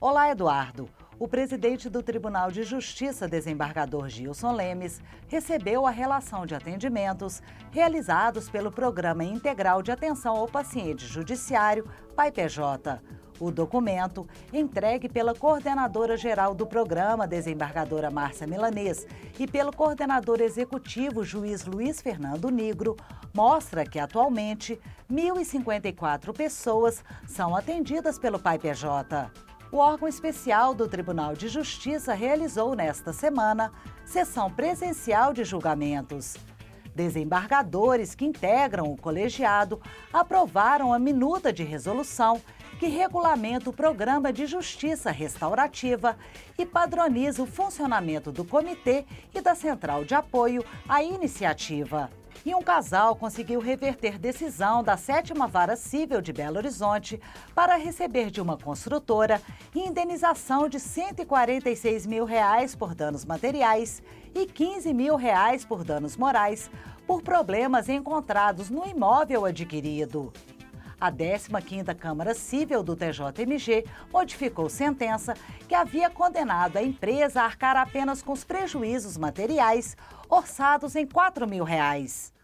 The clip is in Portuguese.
Olá, Eduardo. O presidente do Tribunal de Justiça, desembargador Gilson Lemes, recebeu a relação de atendimentos realizados pelo Programa Integral de Atenção ao Paciente Judiciário, PAI-PJ. O documento, entregue pela coordenadora-geral do programa, desembargadora Márcia Milanês, e pelo coordenador executivo, juiz Luiz Fernando Nigro, mostra que, atualmente, 1.054 pessoas são atendidas pelo PAI-PJ. O órgão especial do Tribunal de Justiça realizou nesta semana sessão presencial de julgamentos. Desembargadores que integram o colegiado aprovaram a minuta de resolução que regulamenta o Programa de Justiça Restaurativa e padroniza o funcionamento do Comitê e da Central de Apoio à Iniciativa. E um casal conseguiu reverter decisão da 7ª Vara Cível de Belo Horizonte para receber de uma construtora indenização de R$ 146 mil por danos materiais e R$ 15 mil por danos morais por problemas encontrados no imóvel adquirido. A 15ª Câmara Cível do TJMG modificou sentença que havia condenado a empresa a arcar apenas com os prejuízos materiais orçados em R$ 4 mil.